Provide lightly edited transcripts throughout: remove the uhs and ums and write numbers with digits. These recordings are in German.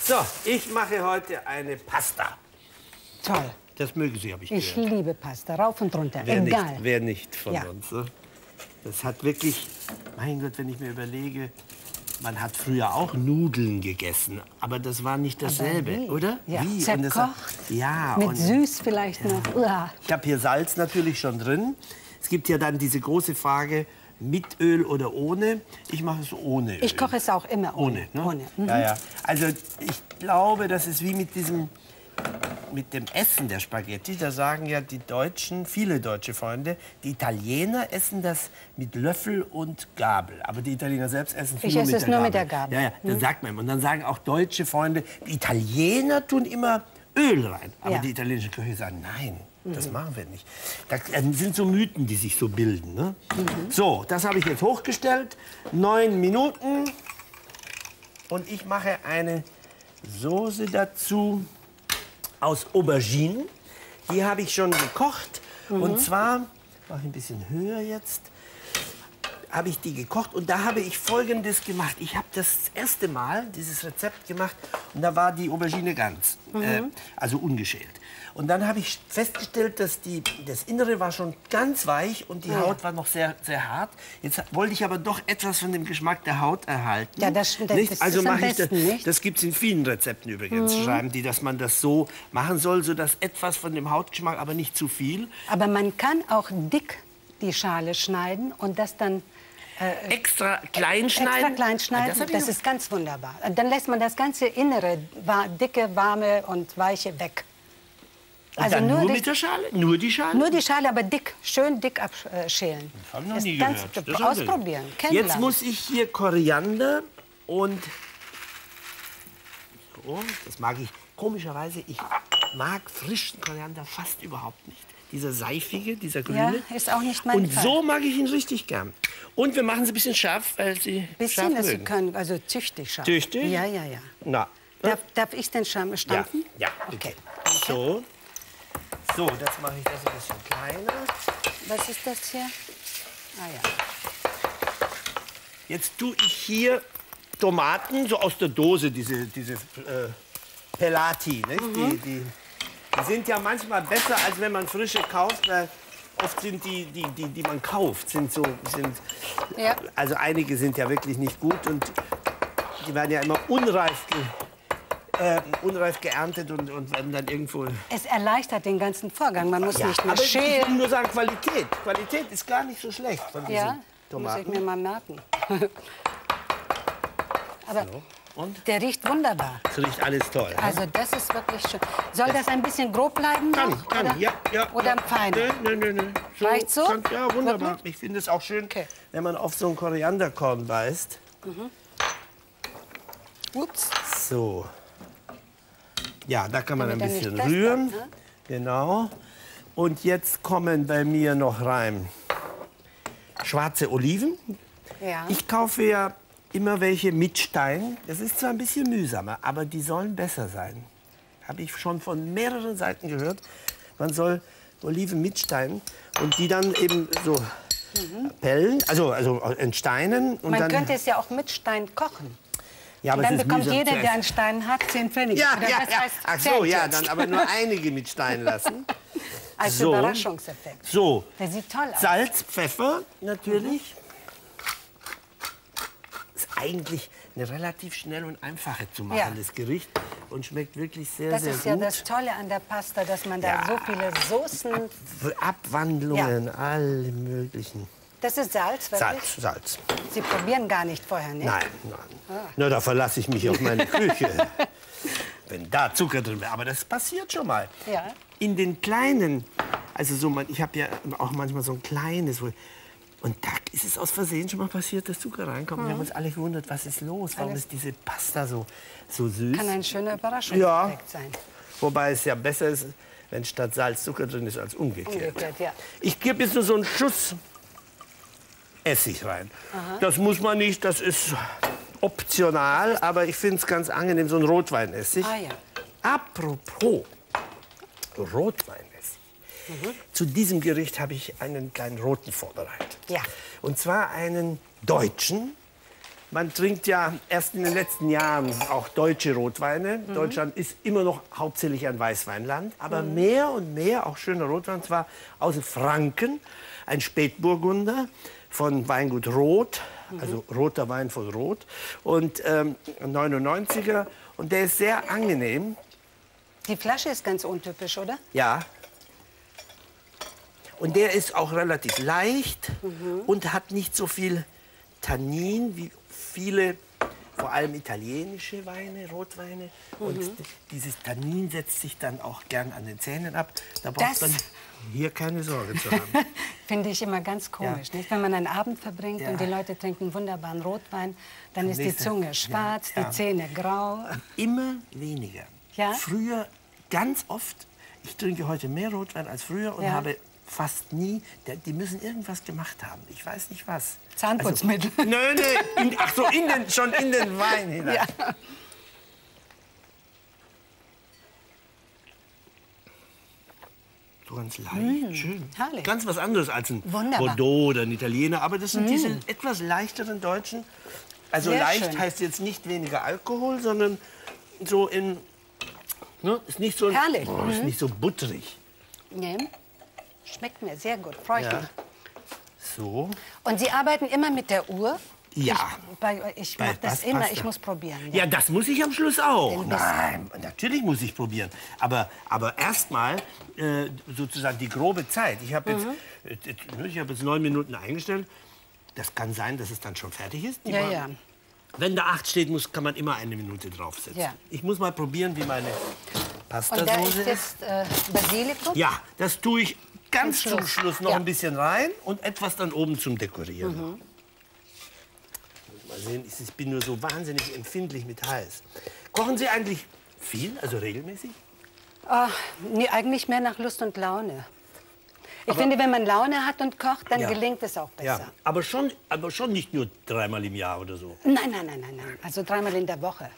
So, ich mache heute eine Pasta. Toll. Das mögen Sie, habe ich Ich gehört. liebe Pasta, rauf und runter, Wer egal. nicht, wer nicht von Ja. uns. Ne? Das hat wirklich, mein Gott, wenn ich mir überlege, man hat früher auch Nudeln gegessen, aber das war nicht dasselbe, wie? oder? Ja, Wie? Und zerkocht, das, ja, mit und süß vielleicht noch. Uah. ich habe hier Salz natürlich schon drin. Es gibt ja dann diese große Frage, mit Öl oder ohne. Ich mache es ohne Öl. Ich koche es auch immer ohne. Ne? Ohne. Mhm. Ja, ja. Also ich glaube, das ist wie mit diesem, mit dem Essen der Spaghetti. Da sagen ja die Deutschen, viele deutsche Freunde, die Italiener essen das mit Löffel und Gabel. Aber die Italiener selbst essen es Ich nur esse mit es der nur Gabel. mit der Gabel. Ja, ja, das sagt man immer. Und dann sagen auch deutsche Freunde, die Italiener tun immer Öl rein. Aber Ja. die italienische Küche sagt, nein, das machen wir nicht. Das sind so Mythen, die sich so bilden. Ne? So, das habe ich jetzt hochgestellt. 9 Minuten. Und ich mache eine Soße dazu aus Auberginen. Die habe ich schon gekocht. Und zwar, mache ich ein bisschen höher jetzt, habe ich die gekocht. Und da habe ich Folgendes gemacht. Ich habe das erste Mal dieses Rezept gemacht und da war die Aubergine ganz, also ungeschält. Und dann habe ich festgestellt, dass das Innere war schon ganz weich und die Haut war noch sehr, sehr hart. Jetzt wollte ich aber doch etwas von dem Geschmack der Haut erhalten. Ja, das nicht? ist Also am mache ich das. besten, nicht? Das gibt es in vielen Rezepten übrigens. Schreiben die, dass man das so machen soll, sodass etwas von dem Hautgeschmack, aber nicht zu viel. Aber man kann auch dick die Schale schneiden und das dann Extra klein schneiden. extra klein Ah, schneiden. hab ich Das noch- ist ganz wunderbar. Und dann lässt man das ganze Innere, dicke, warme und weiche weg. Und dann nur die- mit der Schale? Nur die Schale? Nur die Schale, aber dick, schön dick abschälen. Das habe ich noch Ist nie ganz gehört. Das haben wir- ausprobieren, Jetzt kennenlernen. muss ich hier Koriander und so, das mag ich. Komischerweise, ich mag frischen Koriander fast überhaupt nicht. Dieser seifige, dieser grüne. Ja, ist auch nicht mein Und Fall. so mag ich ihn richtig gern. Und wir machen sie ein bisschen scharf, weil sie Bisschen, scharf dass Sie mögen. können, also züchtig scharf. Tüchtig? Ja, ja, ja. Na, Darf ich den ja, stampfen? ja, okay. So. So, das mache ich das ein bisschen kleiner. Was ist das hier? Ah ja. Jetzt tue ich hier Tomaten, so aus der Dose, diese Pelati. Nicht? Die sind ja manchmal besser, als wenn man frische kauft, weil oft sind die man kauft, Ja. also einige sind ja wirklich nicht gut und die werden ja immer unreif geerntet und werden dann irgendwo... Es erleichtert den ganzen Vorgang. Man muss Ja, nicht mehr aber ich will schälen. nur sagen, Qualität. Qualität ist gar nicht so schlecht von diesen Ja, muss ich Tomaten. mir mal merken. Aber Und? der riecht wunderbar. Es riecht alles toll. Ne? Also das ist wirklich schön. Soll das ein bisschen grob bleiben noch? Kann, oder? ja. Oder ja. fein? Nö. Reicht so? Ja, wunderbar. Wirklich? Ich finde es auch schön, Okay. wenn man auf so ein Korianderkorn beißt. Ups. So. Ja, da kann man ein Damit er bisschen nicht fest rühren. bleibt, ne? Genau. Und jetzt kommen bei mir noch rein schwarze Oliven. Ja. Ich kaufe ja immer welche mit Stein. Das ist zwar ein bisschen mühsamer, aber die sollen besser sein. Habe ich schon von mehreren Seiten gehört. Man soll Oliven mit Stein und die dann eben so pellen, also entsteinen. Und Man dann, könnte es ja auch mit Stein kochen. ja, aber Dann es ist bekommt mühsam jeder, zu der essen. einen Stein hat, 10 Pfennig. Ja, Oder ja, das ja. heißt Ach so, 10 ja, jetzt. dann aber nur einige mit Stein lassen. Als so. Überraschungseffekt. So, Der sieht toll aus. Salz, Pfeffer natürlich. Ist eigentlich eine relativ schnell und einfache zu machendes Gericht und schmeckt wirklich sehr, Das sehr ist gut. ja das Tolle an der Pasta, dass man da Ja. so viele Soßen... Abwandlungen, alle möglichen. Das ist Salz, wirklich? Salz. Sie probieren gar nicht vorher, ne? Nein. Na, da verlasse ich mich auf meine Küche. Wenn da Zucker drin wäre. Aber das passiert schon mal. Ja. In den kleinen, also so, ich habe ja auch manchmal so ein kleines, und da ist es aus Versehen schon mal passiert, dass Zucker reinkommt. Wir haben uns alle gewundert, was ist los? Warum ist diese Pasta so süß? Kann ein schöner Überraschungseffekt sein. Wobei es ja besser ist, wenn statt Salz Zucker drin ist, als umgekehrt. Umgekehrt, ja. Ich gebe jetzt nur so einen Schuss Essig rein. Das muss man nicht, das ist optional, aber ich finde es ganz angenehm, so ein Rotweinessig. Ah ja. Apropos Rotweinessig. Zu diesem Gericht habe ich einen kleinen roten vorbereitet. Ja. Und zwar einen deutschen, Man trinkt ja erst in den letzten Jahren auch deutsche Rotweine. Deutschland ist immer noch hauptsächlich ein Weißweinland, aber mehr und mehr auch schöner Rotwein, zwar aus Franken, ein Spätburgunder von Weingut Roth, also roter Wein von Roth, und 99er. Und der ist sehr angenehm. Die Flasche ist ganz untypisch, oder? Ja. Und der ist auch relativ leicht und hat nicht so viel Tannin wie viele, vor allem italienische Weine, Rotweine. Und dieses Tannin setzt sich dann auch gern an den Zähnen ab. Da braucht man hier keine Sorge zu haben. Finde ich immer ganz komisch, nicht? Wenn man einen Abend verbringt und die Leute trinken wunderbaren Rotwein, dann ist die Zunge schwarz, die Zähne grau. Immer weniger. Ja? Früher ganz oft. Ich trinke heute mehr Rotwein als früher und habe fast nie. Die müssen irgendwas gemacht haben. Ich weiß nicht was. Zahnputzmittel. Also, nö. Ach so, schon in den Wein hinein. Ja. So ganz leicht, schön. Herrlich. Ganz was anderes als ein Wunderbar. Bordeaux oder ein Italiener. Aber das sind diese etwas leichteren Deutschen. Also Sehr leicht schön. heißt jetzt nicht weniger Alkohol, sondern so in... Ne, ist nicht so, Herrlich. Ist nicht so butterig. Nee. Schmeckt mir sehr gut, freue ich mich. So. Und Sie arbeiten immer mit der Uhr? Ja. Ich Bei mache das Pasta. immer, ich muss probieren. Ja, das muss ich am Schluss auch. Den Biss. Nein, natürlich muss ich probieren. Aber erstmal sozusagen die grobe Zeit. Ich habe jetzt 9 Minuten eingestellt. Das kann sein, dass es dann schon fertig ist. Ja. Wenn da 8 steht, kann man immer 1 Minute draufsetzen. Ja. Ich muss mal probieren, wie meine Und da Pastasauce ist jetzt Basilikum? Ja, das tue ich ganz Zum zum Schluss. Schluss noch Ja. ein bisschen rein und etwas dann oben zum Dekorieren. Mal sehen, ich bin nur so wahnsinnig empfindlich mit heiß. Kochen Sie eigentlich viel, also regelmäßig? Nee, eigentlich mehr nach Lust und Laune. Ich finde, wenn man Laune hat und kocht, dann gelingt es auch besser. Ja, aber schon nicht nur 3-mal im Jahr oder so. Nein. Also 3-mal in der Woche.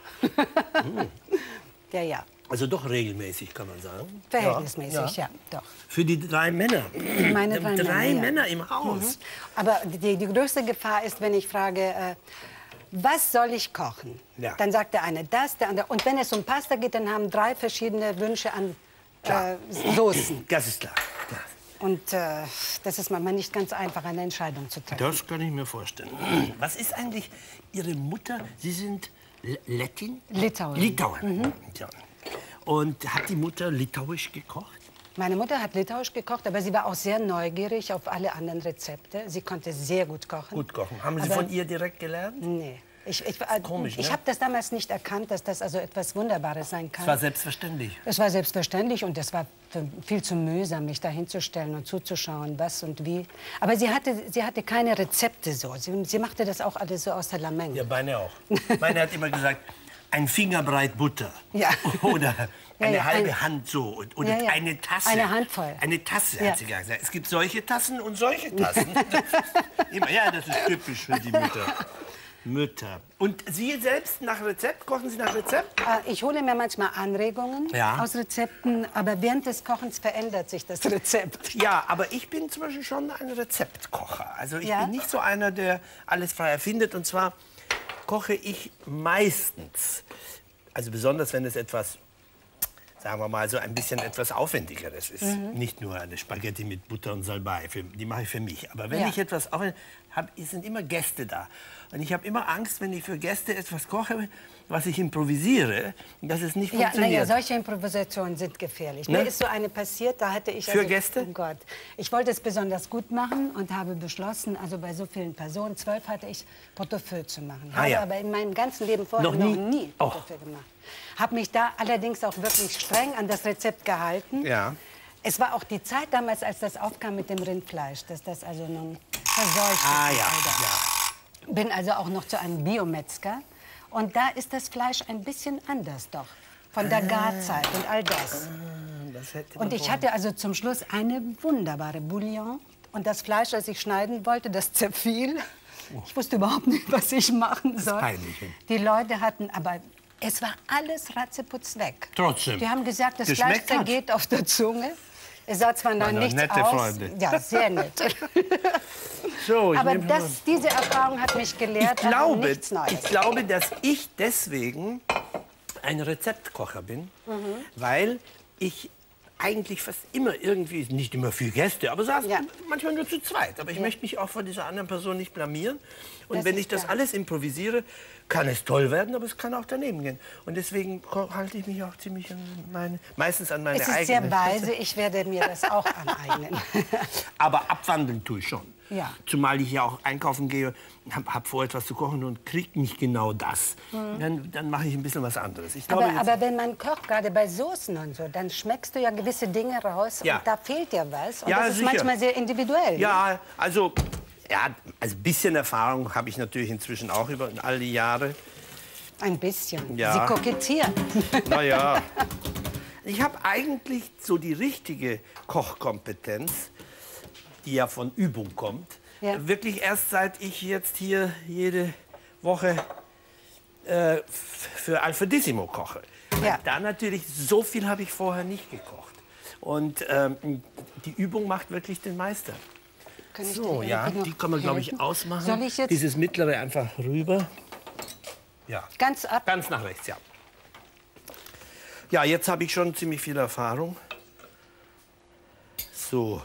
Ja. Also doch regelmäßig, kann man sagen. Verhältnismäßig, ja, doch. Für die 3 Männer. Meine 3 drei Männer, ja. Männer im Haus. Aber die größte Gefahr ist, wenn ich frage, was soll ich kochen? Ja. Dann sagt der eine das, der andere. Und wenn es um Pasta geht, dann haben 3 verschiedene Wünsche an Soßen. Das ist klar. Und das ist manchmal nicht ganz einfach, eine Entscheidung zu treffen. Das kann ich mir vorstellen. Was ist eigentlich Ihre Mutter? Sie sind Lettin? Litauen. Litauen. Ja. Und hat die Mutter litauisch gekocht? Meine Mutter hat litauisch gekocht, aber sie war auch sehr neugierig auf alle anderen Rezepte. Sie konnte sehr gut kochen. Gut kochen. Haben Sie Aber- von ihr direkt gelernt? Nee. Ich komisch, ne? habe das damals nicht erkannt, dass das also etwas Wunderbares sein kann. Es war selbstverständlich. Es war selbstverständlich und es war viel zu mühsam, mich da hinzustellen und zuzuschauen, was und wie. Aber sie hatte keine Rezepte so. Sie machte das auch alles so aus der Lameng. Ja, meine auch. Meine hat immer gesagt, ein Fingerbreit Butter. Ja. Oder eine Ja, halbe Hand so. Oder Ja. eine Tasse. Eine Handvoll. Eine Tasse, Ja. hat sie gesagt. Es gibt solche Tassen und solche Tassen. Immer, ja, das ist typisch für die Mütter. Und Sie selbst nach Rezept? Kochen Sie nach Rezept? Ich hole mir manchmal Anregungen aus Rezepten, aber während des Kochens verändert sich das Rezept. Ja, aber ich bin zum Beispiel schon ein Rezeptkocher. Also ich Ja? bin nicht so einer, der alles frei erfindet. Und zwar koche ich meistens, also besonders wenn es etwas, sagen wir mal, so ein bisschen etwas Aufwendigeres ist. Nicht nur eine Spaghetti mit Butter und Salbei, die mache ich für mich. Aber wenn Ja. ich etwas aufwendig habe, sind immer Gäste da. Und ich habe immer Angst, wenn ich für Gäste etwas koche, was ich improvisiere, dass es nicht Ja, funktioniert. solche Improvisationen sind gefährlich. Ne? Mir ist so eine passiert, da hatte ich... Für Gäste? Oh Gott. Ich wollte es besonders gut machen und habe beschlossen, also bei so vielen Personen, 12 hatte ich, Portefeuille zu machen. Habe ja. aber in meinem ganzen Leben vorher Noch noch nie? nie Portefeuille gemacht. Habe mich da allerdings auch wirklich streng an das Rezept gehalten. Ja. Es war auch die Zeit damals, als das aufkam mit dem Rindfleisch, dass das also nun verseucht ist. Ah und ja, all das. ja. Bin also auch noch zu einem Biometzger. Und da ist das Fleisch ein bisschen anders doch. Von der Garzeit und all das. Das hätte man Und ich hatte also zum Schluss eine wunderbare Bouillon. Und das Fleisch, das ich schneiden wollte, das zerfiel. Ich wusste überhaupt nicht, was ich machen soll. peinlich. Die Leute hatten aber... Es war alles ratzeputz weg. Trotzdem. Die haben gesagt, das Geschmeckt Fleisch hat. zergeht auf der Zunge. Es sah zwar noch nichts nette aus. Freunde. Ja, sehr nett. So, Aber diese Erfahrung hat mich gelehrt, nichts Neues. ich glaube, dass ich deswegen ein Rezeptkocher bin, weil ich eigentlich fast immer irgendwie, nicht immer viel Gäste, aber saß manchmal nur zu zweit. Aber ich möchte mich auch vor dieser anderen Person nicht blamieren. Und wenn ich das alles improvisiere, kann es toll werden, aber es kann auch daneben gehen. Und deswegen halte ich mich auch ziemlich meistens an meine eigene. Es ist sehr weise, ich werde mir das auch aneignen. Aber abwandeln tue ich schon. Ja. Zumal ich ja auch einkaufen gehe, hab vor, etwas zu kochen und kriege nicht genau das. Dann mache ich ein bisschen was anderes. Ich glaube, aber wenn man kocht, gerade bei Soßen und so, dann schmeckst du ja gewisse Dinge raus und da fehlt dir was. Und das ist manchmal sehr individuell. Ja, also ein bisschen Erfahrung habe ich natürlich inzwischen auch über all die Jahre. Ein bisschen. Ja. Sie kokettieren. Naja. Ich habe eigentlich so die richtige Kochkompetenz, die ja von Übung kommt, wirklich erst seit ich jetzt hier jede Woche für Alfredissimo koche. Ja. Da natürlich, so viel habe ich vorher nicht gekocht. Und die Übung macht wirklich den Meister. So, ja, die kann man, glaube ich, ausmachen. Soll ich jetzt dieses mittlere einfach rüber. Ja. Ganz ab? Ganz nach rechts, ja. Ja, jetzt habe ich schon ziemlich viel Erfahrung. So.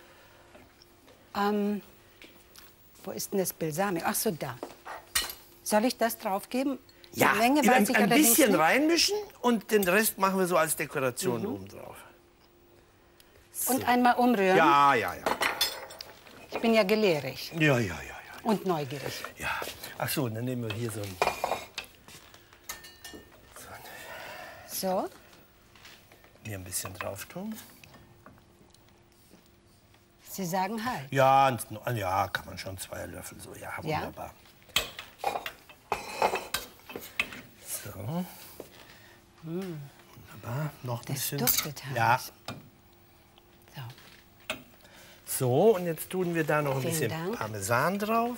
Wo ist denn das Balsamico? Ach so, da. Soll ich das draufgeben? Ja, die Menge weiß ich ein bisschen nicht. reinmischen und den Rest machen wir so als Dekoration oben drauf. So. Und einmal umrühren? Ja. Ich bin ja gelehrig. Ja. Und neugierig. Ja. Ach so, dann nehmen wir hier so ein... So. Hier ein bisschen drauf tun. Sie sagen halt. Ja, kann man schon 2 Löffel so. Ja, wunderbar. So. Wunderbar. Noch ein bisschen. Das duftet herrlich. Ja. So. So, und jetzt tun wir da noch ein bisschen Dank. Parmesan drauf.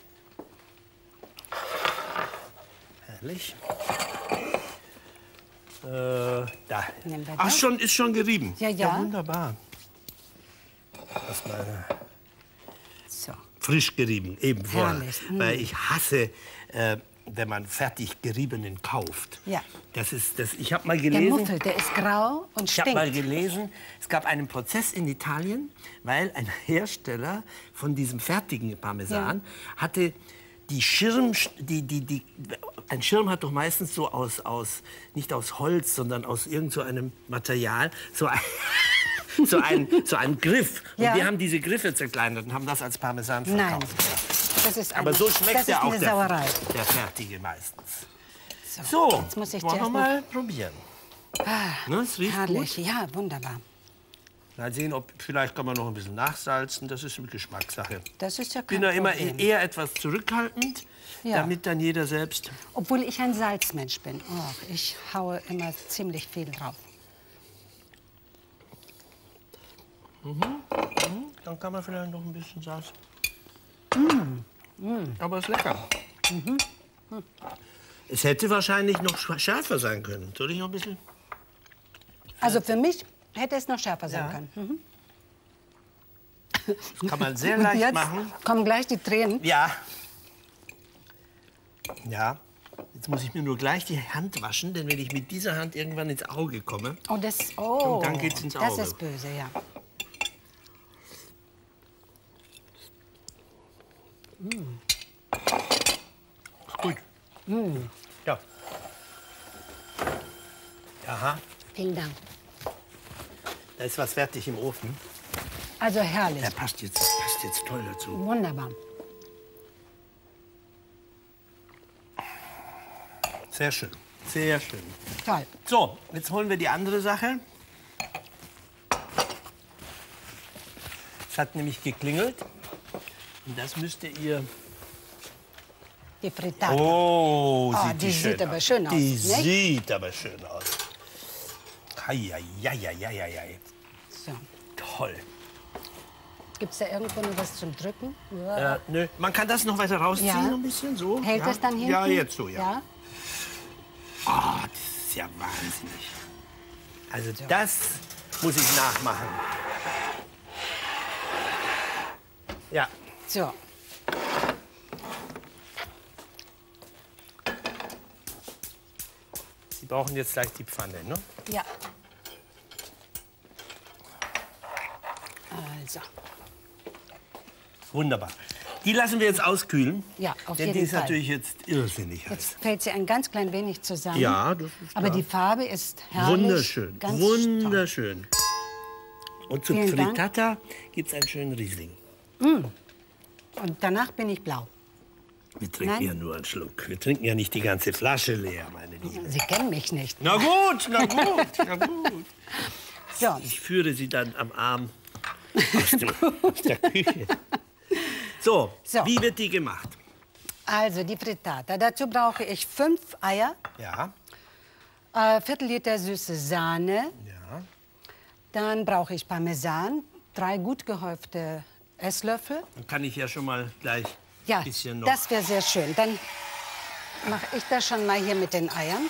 Herrlich. Da. Ach, ist schon gerieben. Ja. Wunderbar. Das mal so. Frisch gerieben, eben vorher. Herrlich. Weil ich hasse, wenn man fertig geriebenen kauft. Ja. Ich habe mal gelesen... Der Muffel, der ist grau und Ich habe stinkt. mal gelesen, es gab einen Prozess in Italien, weil ein Hersteller von diesem fertigen Parmesan hatte die ein Schirm hat doch meistens so nicht aus Holz, sondern aus irgend so einem Material, so einen Griff. Und wir haben diese Griffe zerkleinert und haben das als Parmesan verkauft. Nein, das ist Aber so schmeckt ja auch Sauerei. der fertige meistens. So, jetzt muss ich wollen wir mal probieren. Ne, es riecht herrlich, gut. ja, wunderbar. Mal sehen, vielleicht kann man noch ein bisschen nachsalzen. Das ist eine Geschmackssache. Das ist ja kein Ich bin da immer Problem. eher etwas zurückhaltend, damit dann jeder selbst... Obwohl ich ein Salzmensch bin. Oh, ich haue immer ziemlich viel drauf. Dann kann man vielleicht noch ein bisschen Salz. Aber es ist lecker. Es hätte wahrscheinlich noch schärfer sein können. Soll ich noch ein bisschen? Also für mich hätte es noch schärfer sein können. Das kann man sehr leicht machen. Kommen gleich die Tränen. Ja. Ja. Jetzt muss ich mir nur gleich die Hand waschen, denn wenn ich mit dieser Hand irgendwann ins Auge komme, und dann geht's ins Auge. Das ist böse, ja. Gut. Ja. Aha. Vielen Dank. Da ist was fertig im Ofen. Also herrlich. Der passt jetzt toll dazu. Wunderbar. Sehr schön. Sehr schön. Toll. So, jetzt holen wir die andere Sache. Es hat nämlich geklingelt. Und das müsste ihr... Die Frittata. Oh, Die sieht aber schön aus. Die nicht? sieht aber schön aus. Eieieiei. So. Toll. Gibt es da irgendwo noch was zum Drücken? Nö. Man kann das noch weiter rausziehen, Ja. ein bisschen so. Hält ja. das dann hinten? Ja, jetzt so, ja. Ja? Ah, das ist ja wahnsinnig. Also das muss ich nachmachen. Ja. So. Sie brauchen jetzt gleich die Pfanne, ne? Ja. Also. Wunderbar. Die lassen wir jetzt auskühlen. Ja, auf denn jeden die ist Fall. natürlich jetzt irrsinnig heiß. Jetzt fällt sie ein ganz klein wenig zusammen. Ja, das ist Aber klar. die Farbe ist herrlich. Wunderschön, Ganz wunderschön. Und zum Vielen Dank. Frittata gibt es einen schönen Riesling. toll. Und danach bin ich blau. Wir trinken Nein. ja nur einen Schluck. Wir trinken ja nicht die ganze Flasche leer, meine Liebe. Sie kennen mich nicht. Na gut, na gut, na gut. So, Ich führe Sie dann am Arm aus der Küche. So, So. wie wird die gemacht? also die Frittata. Dazu brauche ich 5 Eier, Ja, Viertel Liter süße Sahne. ja. Dann brauche ich Parmesan, 3 gut gehäufte Esslöffel. Dann kann ich ja schon mal gleich Ja, ein bisschen noch. das wäre sehr schön. Dann mache ich das schon mal hier mit den Eiern.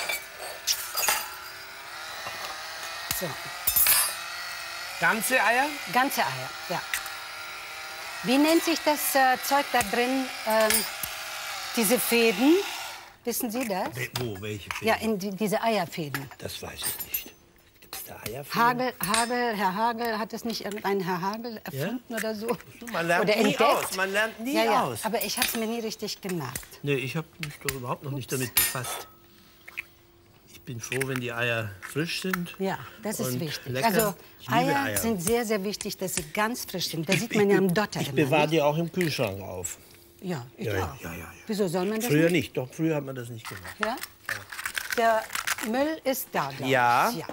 So, Ganze Eier? ganze Eier, ja. Wie nennt sich das Zeug da drin? Diese Fäden, wissen Sie das? Wo, welche Fäden? Ja, in diese Eierfäden. Das weiß ich nicht. Gibt es da Eierfäden? Herr Hagel, hat es nicht irgendein Herr Hagel erfunden oder so? Man lernt oder nie entdeckt? aus. Man lernt nie ja, ja, aus. aber ich habe es mir nie richtig gemerkt. Nee, ich habe mich doch überhaupt noch nicht damit befasst. Ich bin froh, wenn die Eier frisch sind. Ja, das ist und wichtig. Lecker. Also Ich liebe Eier sind sehr, sehr wichtig, dass sie ganz frisch sind. Da sieht man ja am Dotter Ich immer. bewahre nicht? die auch im Kühlschrank auf. Ja, ich Ja, auch. ja, ja, ja. Wieso soll man das Früher nicht? nicht, doch früher hat man das nicht gemacht. Ja? Der Müll ist da, glaub Ja. ich. Ja.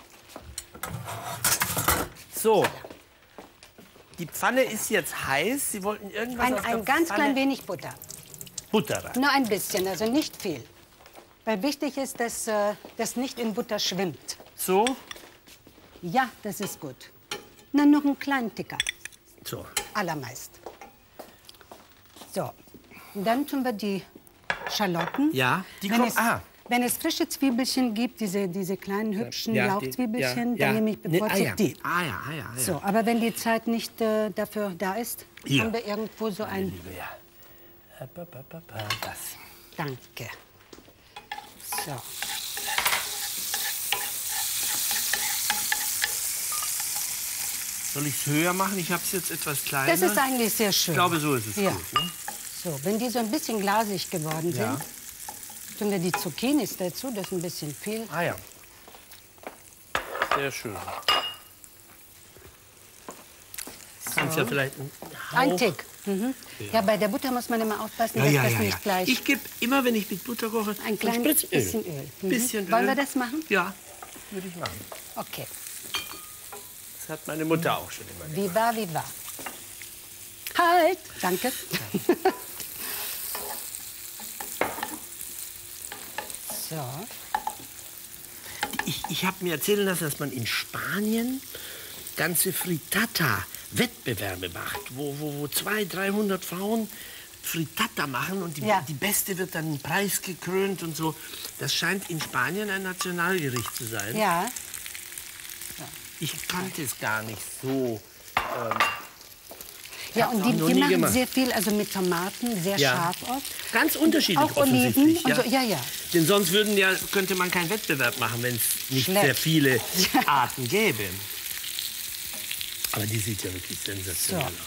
So, die Pfanne ist jetzt heiß. Sie wollten irgendwas auf der Ein ganz Pfanne... klein wenig Butter. Butter rein. Nur ein bisschen, also nicht viel. Weil wichtig ist, dass das nicht in Butter schwimmt. So, Ja, das ist gut. Na, noch einen kleinen Ticker. so. Allermeist. So, und dann tun wir die Schalotten. Ja, die wenn kommen- es, ah. Wenn es frische Zwiebelchen gibt, diese kleinen hübschen Ja, Jauchzwiebelchen, ja, dann nehme ich bevorzugt Eier. die. Eier, Eier. So, aber wenn die Zeit nicht dafür da ist, Hier. haben wir irgendwo so ein... Liebe, ja. Das. Danke. So. Soll ich es höher machen? Ich habe es jetzt etwas kleiner. Das ist eigentlich sehr schön. Ich glaube, so ist es Ja. gut. Ne? So, wenn die so ein bisschen glasig geworden sind, Ja. tun wir die Zucchinis dazu. Das ist ein bisschen viel. Ah ja. Sehr schön. Kannst ja vielleicht einen Hauch... Ein Tick. Mhm. Ja, bei der Butter muss man immer aufpassen, Ja, dass ja, das ja, ja. nicht gleich... Ich gebe immer, wenn ich mit Butter koche, Ein kleines Spritz bisschen Öl. Mhm. Bisschen Öl. Wollen wir das machen? Ja, würde ich machen. Okay. Das hat meine Mutter auch schon immer gemacht. Viva, viva. Halt! Danke. So. Ich habe mir erzählen lassen, dass man in Spanien ganze Frittata-Wettbewerbe macht, wo 200, 300 Frauen Frittata machen und Ja. die Beste wird dann preisgekrönt und so. Das scheint in Spanien ein Nationalgericht zu sein. Ja. Ich kannte es gar nicht so. Ja, Hab's und auch noch die nie machen gemacht. sehr viel, also mit Tomaten, sehr Ja. scharf oft. Ganz unterschiedlich Auch Oliven offensichtlich. und so, ja, ja. Denn sonst könnte man keinen Wettbewerb machen, wenn es nicht Schlecht. sehr viele Ja. Arten gäbe. Aber die sieht ja wirklich sensationell So. aus.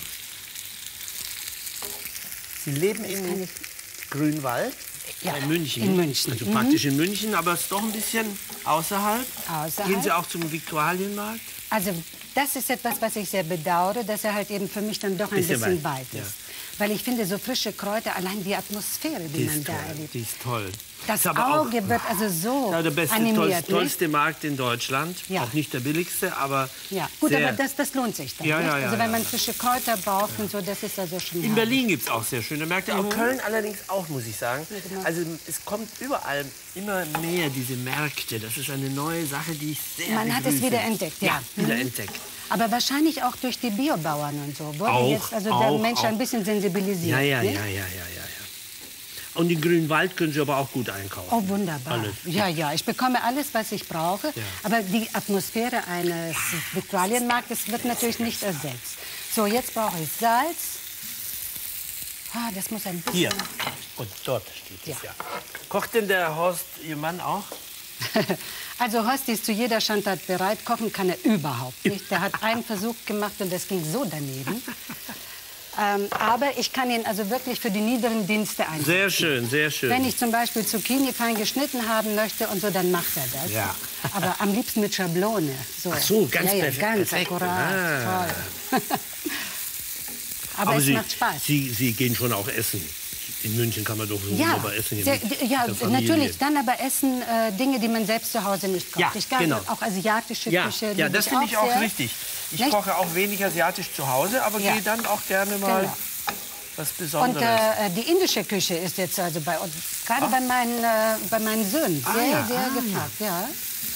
Sie leben in Grünwald? Ja, In München. in München. Also Mhm. praktisch in München, aber es ist doch ein bisschen außerhalb. Außerhalb. Gehen Sie auch zum Viktualienmarkt? Also das ist etwas, was ich sehr bedauere, dass er halt eben für mich dann doch ein Bisschen bisschen weit, weit ist. ja. Weil ich finde, so frische Kräuter, allein die Atmosphäre, die man ist da toll. erlebt. Die ist toll. Das Ist aber auch- Auge wird also so Ja, der beste, animiert. tollste Markt in Deutschland. Ja. Auch nicht der billigste, aber Ja, gut, sehr. aber das lohnt sich dann. Ja, nicht? ja, ja, also wenn ja. man frische Kräuter braucht und so, das ist also schon In herrlich. Berlin gibt es auch sehr schöne Märkte, auch Köln allerdings auch, muss ich sagen. genau. Also es kommt überall immer mehr, diese Märkte. Das ist eine neue Sache, die ich sehr Man hat es begrüße. wieder entdeckt, ja. wieder entdeckt. Aber wahrscheinlich auch durch die Biobauern und so. Wurde Auch, jetzt also der auch, Mensch auch. ein bisschen sensibilisiert. Ja, ja, ja, nicht? ja, ja, ja. Und in Grünwald können Sie aber auch gut einkaufen. Oh, wunderbar. Alles. Ja, ja, ich bekomme alles, was ich brauche. Ja. Aber die Atmosphäre eines Viktualienmarktes wird natürlich nicht ersetzt. So, jetzt brauche ich Salz. Ah, das muss ein bisschen... Hier. Und dort steht es ja. Kocht denn der Horst, Ihr Mann, auch? Also Horst ist zu jeder Schandtat bereit. Kochen kann er überhaupt nicht. Der hat einen Versuch gemacht und das ging so daneben. Aber ich kann ihn also wirklich für die niederen Dienste einsetzen. Sehr schön, sehr schön. Wenn ich zum Beispiel Zucchini fein geschnitten haben möchte und so, dann macht er das. Ja. Aber am liebsten mit Schablone. So, Ach so, ganz ja, perfekt. Ganz Perfekt. akkurat, toll. Aber es macht Spaß. Sie gehen schon auch essen. In München kann man doch so wunderbar essen. Ja, natürlich. Dann aber essen Dinge, die man selbst zu Hause nicht kocht. Ja, Ich glaube, genau. auch asiatische Küche. Ja, das finde ich auch sehr. richtig. Ich Nicht? koche auch wenig asiatisch zu Hause, aber Ja. gehe dann auch gerne mal Genau. was Und Besonderes. die indische Küche ist jetzt also bei uns, gerade bei meinen Söhnen, sehr gefragt. Ja.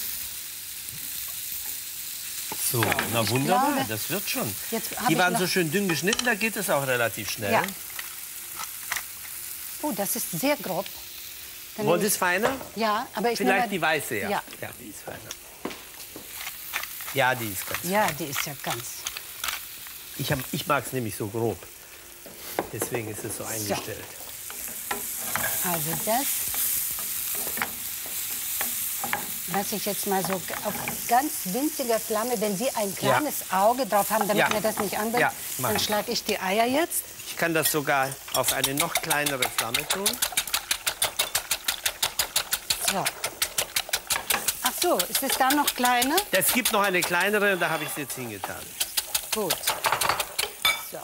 So, na wunderbar, glaube, das wird schon. jetzt hab Die ich waren noch- so schön dünn geschnitten, da geht es auch relativ schnell. Ja. Oh, das ist sehr grob. Dann Wollt nehme ihr es feiner? Ja, aber ich Vielleicht nehme... die weiße, ja. Ja. Ja, die ist feiner. Ja, die ist ganz. Ja, die ist ja ganz... Ich mag es nämlich so grob. Deswegen ist es so eingestellt. Also das lasse ich jetzt mal so auf ganz winziger Flamme. Wenn Sie ein kleines Auge drauf haben, damit Ja. mir das nicht anbrennt, Ja, mach dann ich. schlage ich die Eier jetzt. Ich kann das sogar auf eine noch kleinere Flamme tun. So. Ach so, ist es da noch kleiner? Es gibt noch eine kleinere und da habe ich es jetzt hingetan. Gut. So.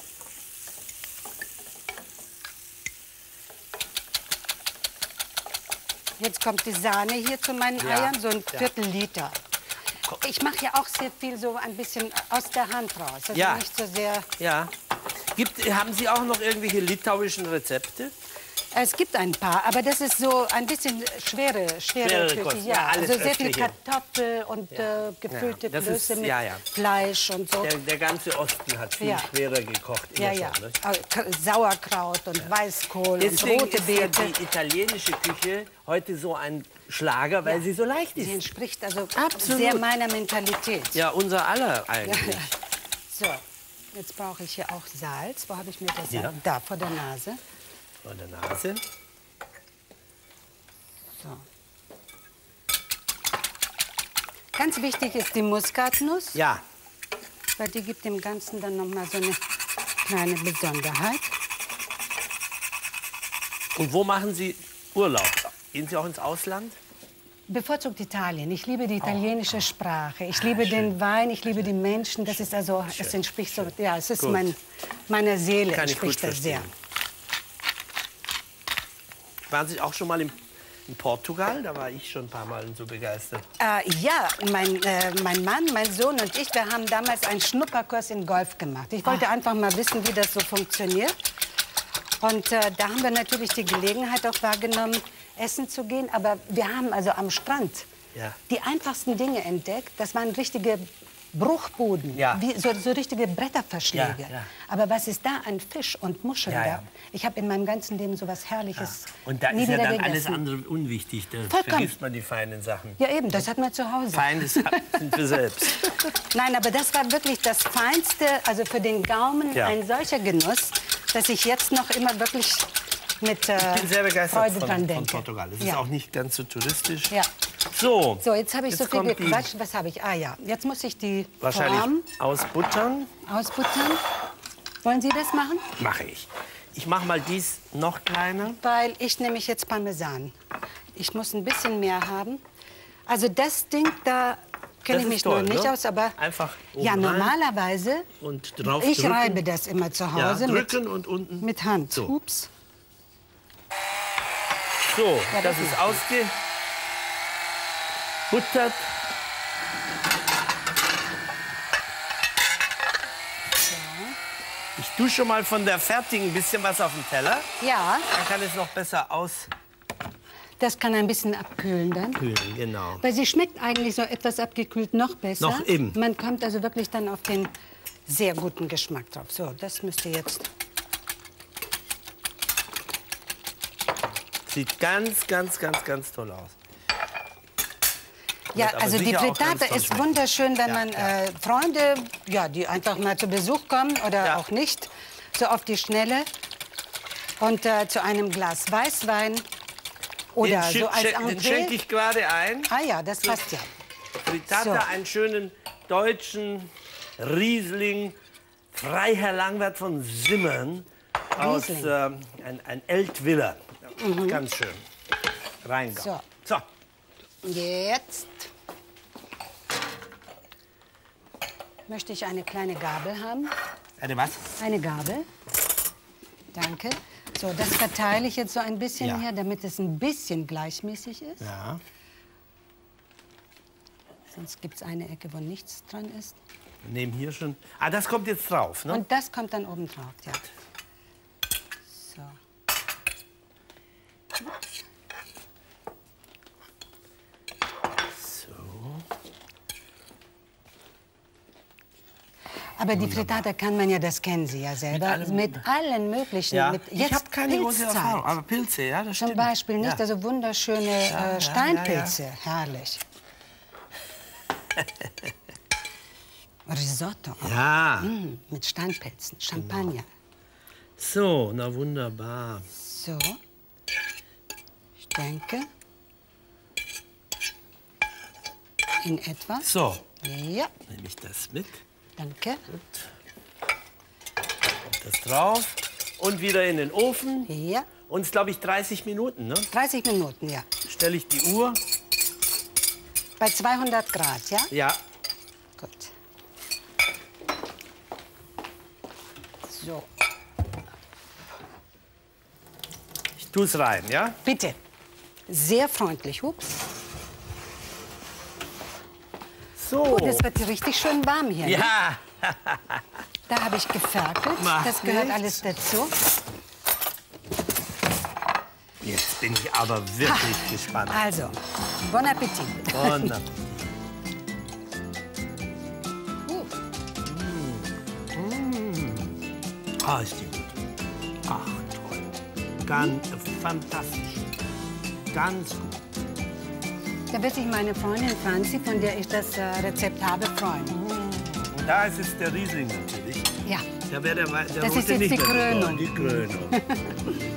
Jetzt kommt die Sahne hier zu meinen Ja. Eiern, so ein Viertel-Liter. Ich mache ja auch sehr viel so ein bisschen aus der Hand raus. Also Ja. nicht so sehr... Ja. Haben Sie auch noch irgendwelche litauischen Rezepte? Es gibt ein paar, aber das ist so ein bisschen schwere Schwere Küche. Kost, Ja, ja, alles also sehr viel Östliche. Kartoffel und gefüllte Ja, das ist- Klöße mit ja, ja. Fleisch und so. Der ganze Osten hat viel Ja. schwerer gekocht. Immer Ja, ja. schon, ne? Sauerkraut und Weißkohl Deswegen und rote ist ja Beete. die italienische Küche heute so ein Schlager, weil sie so leicht Sie ist. entspricht also Absolut. sehr meiner Mentalität. Ja, unser aller eigentlich. So, jetzt brauche ich hier auch Salz. Wo habe ich mir das? Ja. Da, vor der Nase. Von der Nase. So. Ganz wichtig ist die Muskatnuss, Ja, weil die gibt dem Ganzen dann noch mal so eine kleine Besonderheit. und wo machen Sie Urlaub? Gehen Sie auch ins Ausland? Bevorzugt Italien. Ich liebe die italienische Sprache. Ich liebe den Wein, ich liebe die Menschen. Das ist also, es entspricht so, ja, es ist Gut. meiner Seele Kann ich gut entspricht das sehr. verstehen. Waren Sie auch schon mal in Portugal? Da war ich schon ein paar Mal so begeistert. Ja, mein Mann, mein Sohn und ich, wir haben damals einen Schnupperkurs in Golf gemacht. Ich wollte einfach mal wissen, wie das so funktioniert. Und da haben wir natürlich die Gelegenheit auch wahrgenommen, essen zu gehen. Aber wir haben also am Strand Ja. die einfachsten Dinge entdeckt. Das waren richtige Bruchbuden, Ja. wie so richtige Bretterverschläge. Ja, ja. Aber was ist da an Fisch und Muscheln Ja, da? ja. Ich habe in meinem ganzen Leben so was Herrliches Und da nie ist ja wieder dann alles gegessen. andere unwichtig. Da Vollkommen. vergisst man die feinen Sachen. Ja eben, das hat man zu Hause. Feines sind wir selbst. Nein, aber das war wirklich das Feinste, also für den Gaumen Ja. ein solcher Genuss, dass ich jetzt noch immer wirklich mit Ich bin sehr begeistert Freude dran von denke. Portugal. Es ist Ja. auch nicht ganz so touristisch. Ja. So, So, jetzt habe ich so viel kommt die gequatscht. Was habe ich? Ah ja, jetzt muss ich die wahrscheinlich Form ausbuttern. ausbuttern. Wollen Sie das machen? Mache ich. Ich mache mal dies noch kleiner. Weil ich nehme jetzt Parmesan. Ich muss ein bisschen mehr haben. Also das Ding, da kenne Das ich mich ist toll, noch nicht ne? aus, aber Einfach oben ja, rein normalerweise, und drauf ich drücken. reibe das immer zu Ja, Hause drücken und unten. mit Hand. So. Ups. So, Ja, das das ist ist ausgebuttert. Ich tue schon mal von der fertigen ein bisschen was auf den Teller. Ja, Dann kann es noch besser auskühlen, das kann ein bisschen abkühlen dann. genau. Weil sie schmeckt eigentlich so etwas abgekühlt noch besser. Noch eben. Man kommt also wirklich dann auf den sehr guten Geschmack drauf. So, das müsste jetzt... Sieht ganz, ganz, ganz, ganz toll aus. Ja, Wird aber also die sicher auch ganz Frittata toll ist schmecken. wunderschön, wenn Ja, man ja. Freunde, ja, die einfach mal zu Besuch kommen oder Ja. auch nicht, so auf die Schnelle. Und zu einem Glas Weißwein oder so als Den Entree. schenke ich gerade ein. Ah ja, das passt ja. Frittata, So. einen schönen deutschen Riesling, Freiherr Langwert von Simmern aus Riesling. ein Eltviller. Ganz schön. Rheingau. So. So. Jetzt möchte ich eine kleine Gabel haben. Eine was? Eine Gabel. Danke. So, das verteile ich jetzt so ein bisschen Ja. her, damit es ein bisschen gleichmäßig ist. Ja. Sonst gibt es eine Ecke, wo nichts dran ist. Wir nehmen hier schon. Ah, das kommt jetzt drauf, ne? Und das kommt dann oben drauf, ja. So. Aber die Frittata kann man ja, das kennen Sie ja selber, mit allen möglichen. Ja. Mit Ich habe keine große Pilzzeit. Erfahrung, aber Pilze, ja, das Zum stimmt. Beispiel nicht, Ja. also wunderschöne ja, Steinpilze, herrlich. Risotto, Ja. mit Steinpilzen, Champagner. So, na wunderbar. So, ich denke, in etwa. So, Ja, nehme ich das mit. danke. Das drauf. Und wieder in den Ofen. Ja, Und glaube ich 30 Minuten, ne? 30 Minuten, ja. Stelle ich die Uhr. Bei 200 Grad, ja? Ja. Gut. So, Ich tue es rein, ja? bitte. Sehr freundlich, hups. So. Oh, das wird richtig schön warm hier. Ne? Ja. Da habe ich geferkelt. Macht Das gehört nichts. alles dazu. Jetzt bin ich aber wirklich gespannt. Also, bon Appetit. Wunderbar. Ah, ist die gut. Ach, toll. Ganz fantastisch. Ganz gut. Da wird sich meine Freundin Franzi, von der ich das Rezept habe, freuen. Und da ist es der Riesling natürlich. Ja. Der Das ist wollte jetzt nicht die mehr so Krönung. doll, die Krönung.